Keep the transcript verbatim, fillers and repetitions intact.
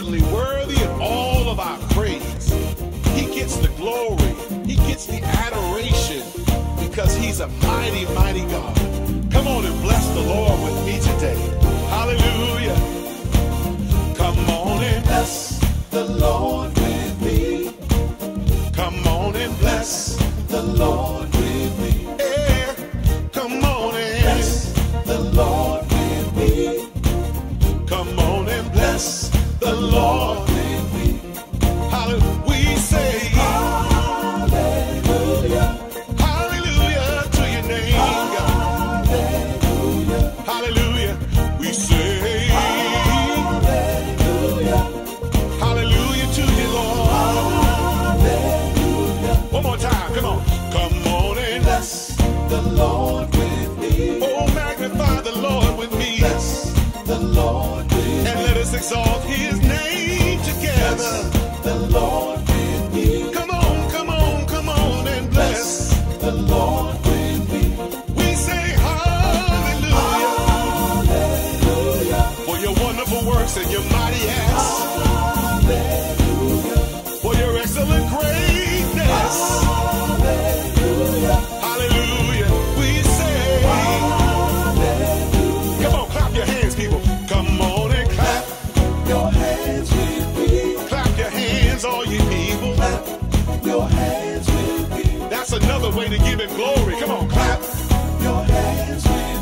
certainly worthy of all of our praise. He gets the glory. He gets the adoration because he's a mighty, mighty God. Come on and bless the Lord with me today. Hallelujah. Come on and bless the Lord with me. Come on and bless the Lord with me. Yeah. Come on and bless the Lord with me. Come on and bless the Lord with me. Hallelujah. We say hallelujah. Hallelujah to your name, God. Hallelujah. Hallelujah. We say hallelujah. Hallelujah to you, Lord. Hallelujah. One more time. Come on. Come on and bless the Lord with me. Oh, magnify the Lord with me. Bless the Lord with me. And let us exalt his name together. Bless the Lord with me. Come on, come on, come on and bless the Lord with me. We say hallelujah. Hallelujah. For your wonderful works and your mighty acts. Hallelujah. For your excellent greatness. Hallelujah. Hallelujah. We say hallelujah. Come on, clap your hands, people. Come on and clap your hands with me. Clap your hands, all you people. Clap your hands with me. That's another way to give him glory. Come on, clap your hands with me.